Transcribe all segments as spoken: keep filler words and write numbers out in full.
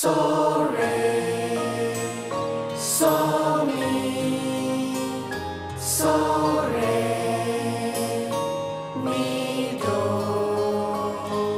So re, so mi, so re, mi do。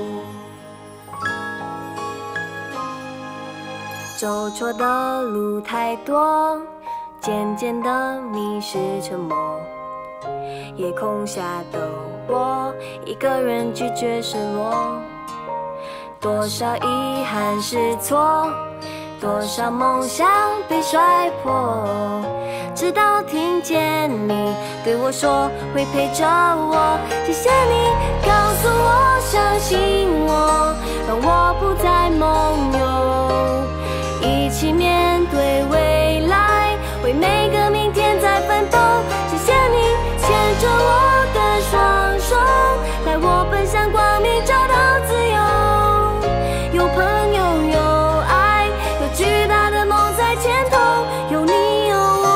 走错的路太多，渐渐的迷失沉默。夜空下的我，一个人拒绝失落。多少遗憾是错，多少梦想被摔破，直到听见你对我说会陪着我。谢谢你告诉我相信我，让我不再梦游，一起面对未来，为每个明天在奋斗。谢谢你牵着我的双手，带我奔向光明，找到自由。有朋友，有爱，有巨大的梦在前头，有你有我。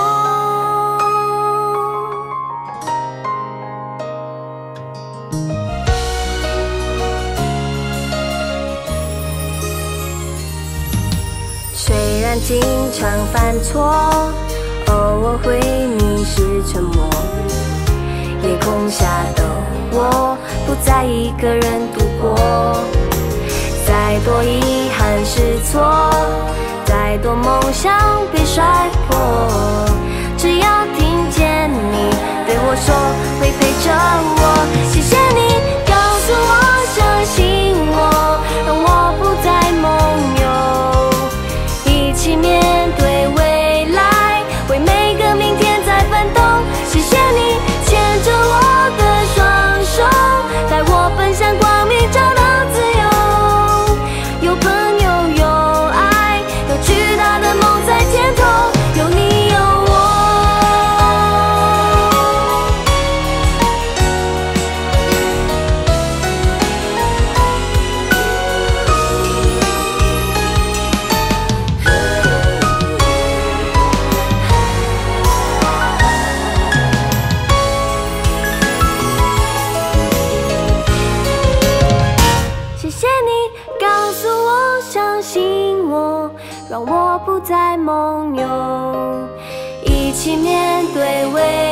虽然经常犯错，偶尔会迷失沉默，夜空下的我不再一个人度过。再多遗憾是错，再多梦想被摔破，只要听见你对我说会陪着我。谢谢你告诉我相信我，让我不再梦游，一起面对未来，为每个明天在奋斗。谢谢你牵着我的双手，带我奔向光明，找到自由。有朋友，有爱，有巨大的梦在前头，有你有我。谢谢你告诉我相信我，让我不再梦游，一起面对未来。